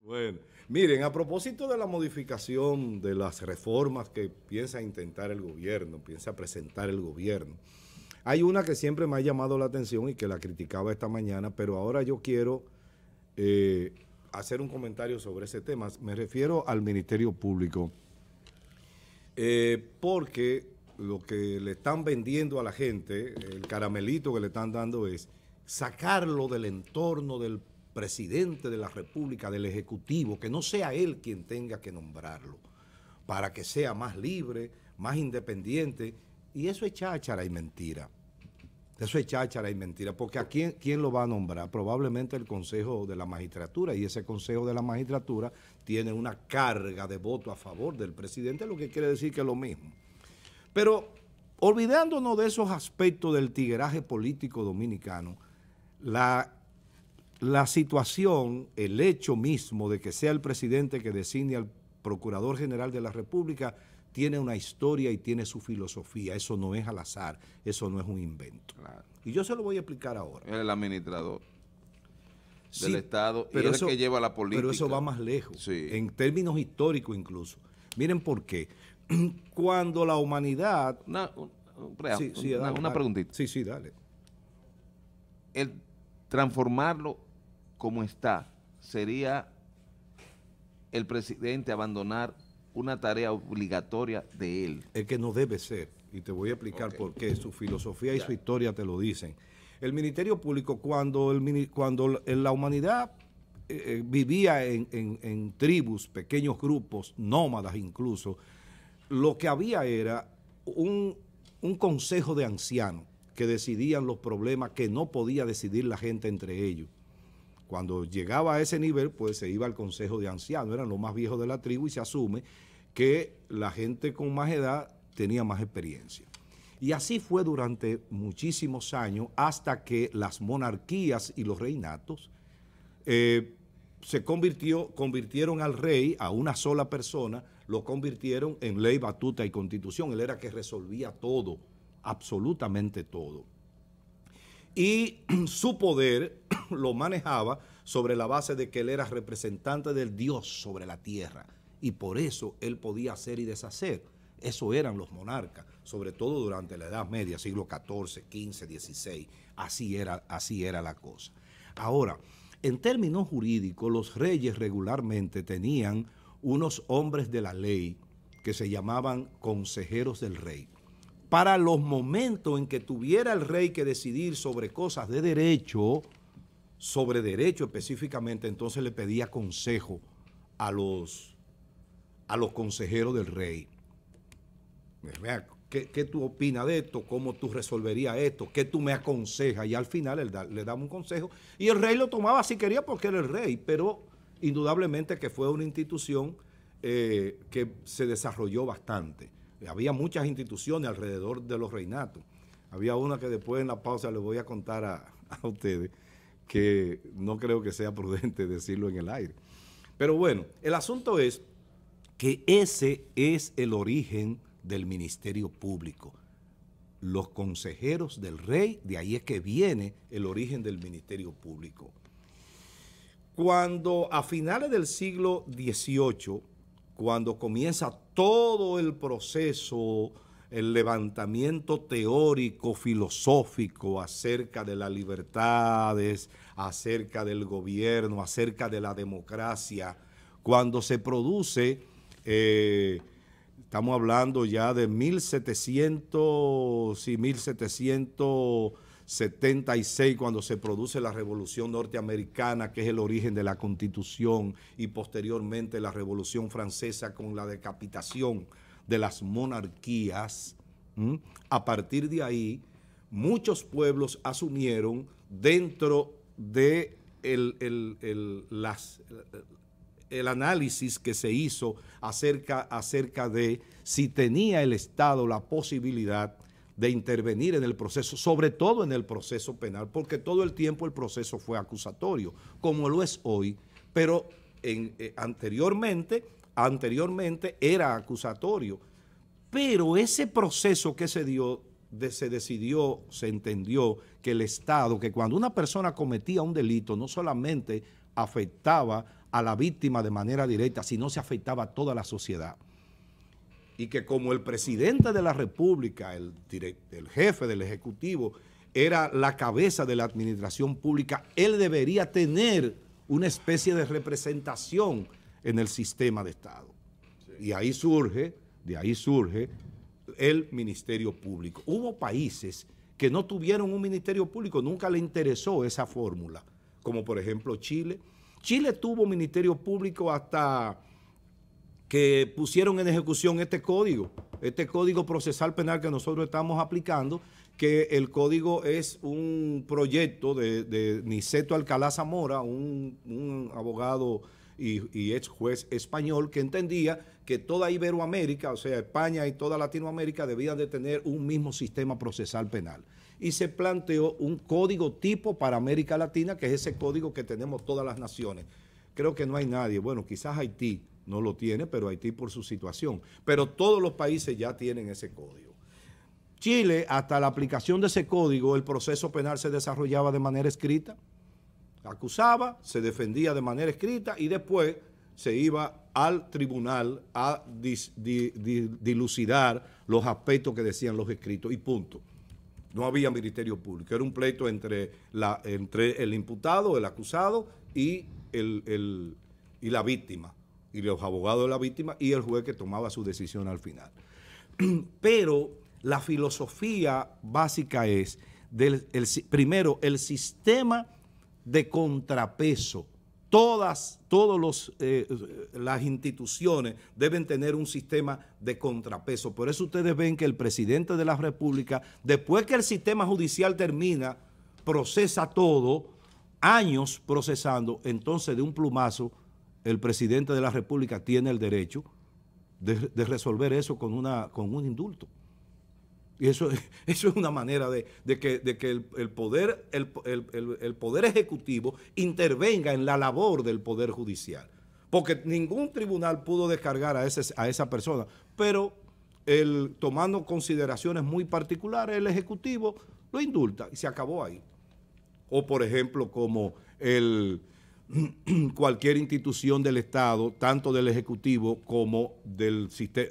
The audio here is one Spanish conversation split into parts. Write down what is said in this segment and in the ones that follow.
Bueno, miren, a propósito de la modificación de las reformas que piensa intentar el gobierno, piensa presentar el gobierno, hay una que siempre me ha llamado la atención y que la criticaba esta mañana, pero ahora yo quiero hacer un comentario sobre ese tema. Me refiero al Ministerio Público, porque lo que le están vendiendo a la gente, el caramelito que le están dando es sacarlo del entorno del presidente de la República, del Ejecutivo, que no sea él quien tenga que nombrarlo, para que sea más libre, más independiente, y eso es cháchara y mentira. Eso es cháchara y mentira, porque ¿a quién lo va a nombrar? Probablemente el Consejo de la Magistratura, y ese Consejo de la Magistratura tiene una carga de voto a favor del presidente, lo que quiere decir que es lo mismo. Pero olvidándonos de esos aspectos del tigueraje político dominicano, la situación, el hecho mismo de que sea el presidente que designe al Procurador General de la República tiene una historia y tiene su filosofía. Eso no es al azar, eso no es un invento. Claro. Y yo se lo voy a explicar ahora. Él es el administrador Sí, del Estado y pero él es eso, el que lleva la política. pero eso va más lejos, Sí. en términos históricos incluso. Miren por qué. Cuando la humanidad... Una dale. preguntita. Sí, dale. El transformarlo como está, sería el presidente abandonar una tarea obligatoria de él. Es que no debe ser, y te voy a explicar por qué. Su filosofía y su historia te lo dicen. El Ministerio Público, cuando la humanidad vivía en tribus, pequeños grupos, nómadas incluso, lo que había era un consejo de ancianos que decidían los problemas que no podía decidir la gente entre ellos. Cuando llegaba a ese nivel, pues se iba al consejo de ancianos, eran los más viejos de la tribu, y se asume que la gente con más edad tenía más experiencia. Y así fue durante muchísimos años, hasta que las monarquías y los reinatos convirtieron al rey, a una sola persona, lo convirtieron en ley, batuta y constitución. Él era que resolvía todo, absolutamente todo. Y su poder lo manejaba sobre la base de que él era representante del Dios sobre la tierra, y por eso él podía hacer y deshacer. Eso eran los monarcas, sobre todo durante la Edad Media, siglo XIV, XV, XVI. Así era la cosa. Ahora, en términos jurídicos, los reyes regularmente tenían unos hombres de la ley que se llamaban consejeros del rey. Para los momentos en que tuviera el rey que decidir sobre cosas de derecho, sobre derecho específicamente, entonces le pedía consejo a los consejeros del rey. ¿Qué tú opinas de esto? ¿Cómo tú resolverías esto? ¿Qué tú me aconsejas? Y al final le daba un consejo y el rey lo tomaba si quería porque era el rey, pero indudablemente que fue una institución que se desarrolló bastante. Había muchas instituciones alrededor de los reinatos. Había una que después en la pausa les voy a contar a ustedes, que no creo que sea prudente decirlo en el aire. Pero bueno, el asunto es que ese es el origen del Ministerio Público. Los consejeros del rey, de ahí es que viene el origen del Ministerio Público. Cuando a finales del siglo XVIII, cuando comienza todo el proceso, el levantamiento teórico, filosófico acerca de las libertades, acerca del gobierno, acerca de la democracia, cuando se produce, estamos hablando ya de 1776, cuando se produce la Revolución Norteamericana, que es el origen de la Constitución, y posteriormente la Revolución Francesa con la decapitación de las monarquías. A partir de ahí, muchos pueblos asumieron dentro de el análisis que se hizo acerca de si tenía el Estado la posibilidad de intervenir en el proceso, sobre todo en el proceso penal, porque todo el tiempo el proceso fue acusatorio, como lo es hoy, pero anteriormente era acusatorio. Pero ese proceso que se dio, se entendió que el Estado, que cuando una persona cometía un delito, no solamente afectaba a la víctima de manera directa, sino se afectaba a toda la sociedad. Y que como el presidente de la República, el jefe del Ejecutivo, era la cabeza de la administración pública, él debería tener una especie de representación en el sistema de Estado. Sí. Y de ahí surge el Ministerio Público. Hubo países que no tuvieron un Ministerio Público, nunca le interesó esa fórmula, como por ejemplo Chile. Chile tuvo Ministerio Público hasta que pusieron en ejecución este código procesal penal que nosotros estamos aplicando, que el código es un proyecto de Niceto Alcalá Zamora, un abogado y ex juez español, que entendía que toda Iberoamérica, o sea, España y toda Latinoamérica, debían de tener un mismo sistema procesal penal. Y se planteó un código tipo para América Latina, que es ese código que tenemos todas las naciones. Creo que no hay nadie, bueno, quizás Haití no lo tiene, pero Haití por su situación. Pero todos los países ya tienen ese código. Chile, hasta la aplicación de ese código, el proceso penal se desarrollaba de manera escrita. Acusaba, se defendía de manera escrita y después se iba al tribunal a dilucidar los aspectos que decían los escritos y punto. No había Ministerio Público, era un pleito entre el imputado, el acusado y la víctima, y los abogados de la víctima y el juez que tomaba su decisión al final. Pero la filosofía básica es, primero, el sistema de contrapeso. Todas las instituciones deben tener un sistema de contrapeso. Por eso ustedes ven que el presidente de la República, después que el sistema judicial termina, procesa todo, años procesando, entonces de un plumazo, el presidente de la República tiene el derecho de resolver eso con un indulto. Y eso es una manera de que el poder ejecutivo intervenga en la labor del poder judicial. Porque ningún tribunal pudo descargar a esa persona, pero tomando consideraciones muy particulares, el ejecutivo lo indulta y se acabó ahí. O por ejemplo, como cualquier institución del Estado, tanto del Ejecutivo como del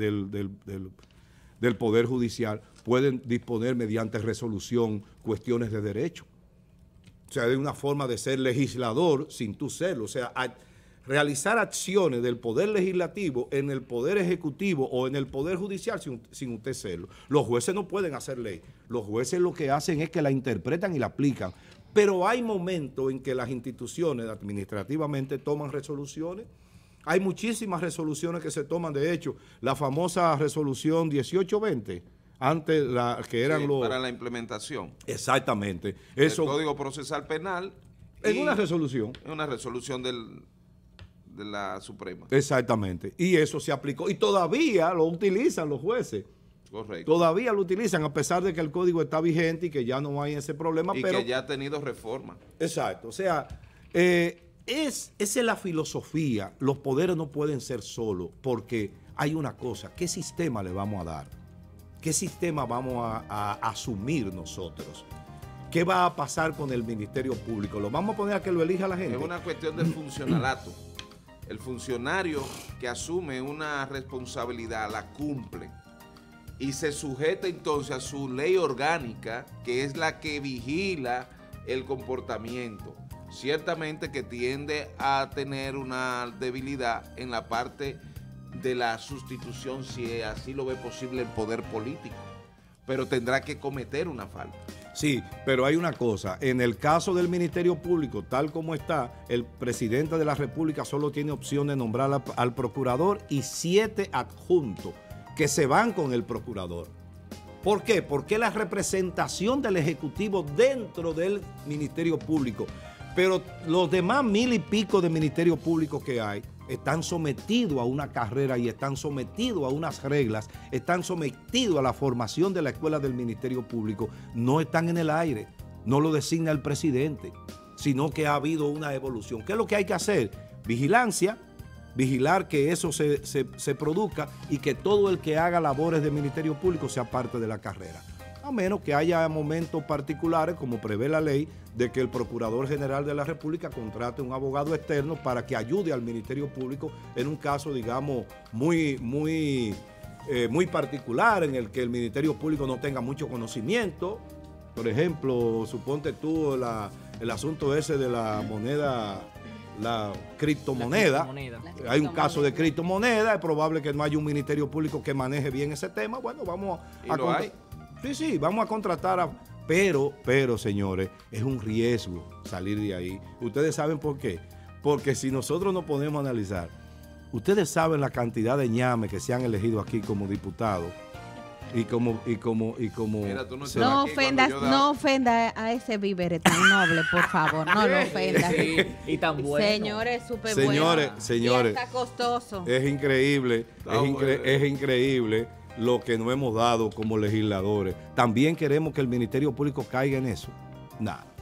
Poder Judicial, pueden disponer mediante resolución cuestiones de derecho. O sea, de una forma de ser legislador sin tú serlo. O sea, realizar acciones del Poder Legislativo en el Poder Ejecutivo o en el Poder Judicial sin usted serlo. Los jueces no pueden hacer ley. Los jueces lo que hacen es que la interpretan y la aplican. Pero hay momentos en que las instituciones administrativamente toman resoluciones. Hay muchísimas resoluciones que se toman. De hecho, la famosa resolución 1820, antes que eran para la implementación. Exactamente. Eso, el Código Procesal Penal. En una resolución. En una resolución de la Suprema. Exactamente. Y eso se aplicó. Y todavía lo utilizan los jueces. Correcto. Todavía lo utilizan, a pesar de que el código está vigente y que ya no hay ese problema. Y que ya ha tenido reforma. Exacto. O sea, esa es la filosofía. Los poderes no pueden ser solos, porque hay una cosa: ¿qué sistema le vamos a dar? ¿Qué sistema vamos a asumir nosotros? ¿Qué va a pasar con el Ministerio Público? ¿Lo vamos a poner a que lo elija la gente? Es una cuestión de funcionalato. El funcionario que asume una responsabilidad la cumple y se sujeta entonces a su ley orgánica, que es la que vigila el comportamiento. Ciertamente que tiende a tener una debilidad en la parte de la sustitución, si así lo ve posible el poder político, pero tendrá que cometer una falta. Sí, pero hay una cosa: en el caso del Ministerio Público, tal como está, el presidente de la República solo tiene opción de nombrar al procurador y 7 adjuntos que se van con el procurador. ¿Por qué? Porque la representación del Ejecutivo dentro del Ministerio Público, pero los demás 1000 y pico de ministerios públicos que hay están sometidos a una carrera y están sometidos a unas reglas, están sometidos a la formación de la escuela del Ministerio Público. No están en el aire, no lo designa el presidente, sino que ha habido una evolución. ¿Qué es lo que hay que hacer? Vigilancia, vigilar que eso se produzca y que todo el que haga labores de Ministerio Público sea parte de la carrera. a menos que haya momentos particulares, como prevé la ley, de que el Procurador General de la República contrate un abogado externo para que ayude al Ministerio Público en un caso, digamos, muy particular, en el que el Ministerio Público no tenga mucho conocimiento. Por ejemplo, suponte tú el asunto ese de la moneda, la criptomoneda. Hay un caso de criptomoneda, es probable que no haya un Ministerio Público que maneje bien ese tema. Bueno, vamos vamos a contratar pero, señores, es un riesgo salir de ahí. Ustedes saben por qué. Porque si nosotros nos ponemos a analizar, ustedes saben la cantidad de ñames que se han elegido aquí como diputados. Mira, no ofenda a ese víver tan noble, por favor. No lo ofenda. Sí, y tan bueno. Señores, súper bueno. Señores. Y hasta costoso. Es increíble, es increíble lo que nos hemos dado como legisladores. También queremos que el Ministerio Público caiga en eso. Nada.